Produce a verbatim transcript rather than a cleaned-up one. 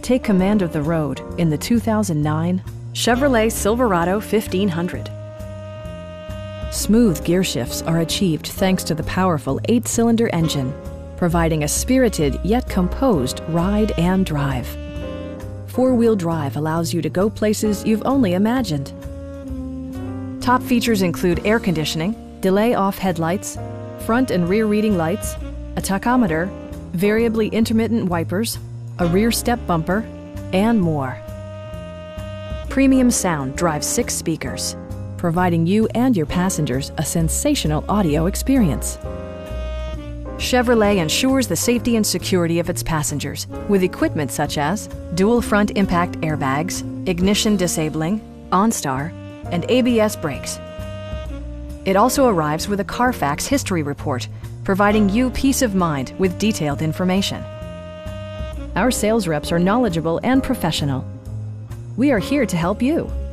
Take command of the road in the two thousand nine Chevrolet Silverado fifteen hundred. Smooth gear shifts are achieved thanks to the powerful eight-cylinder engine, providing a spirited yet composed ride and drive. Four-wheel drive allows you to go places you've only imagined. Top features include air conditioning, delay-off headlights, front and rear reading lights, a tachometer, variably intermittent wipers, a rear step bumper, and more. Premium sound drives six speakers, providing you and your passengers a sensational audio experience. Chevrolet ensures the safety and security of its passengers with equipment such as dual front impact airbags, ignition disabling, OnStar, and A B S brakes. It also arrives with a Carfax history report, providing you peace of mind with detailed information. Our sales reps are knowledgeable and professional. We are here to help you.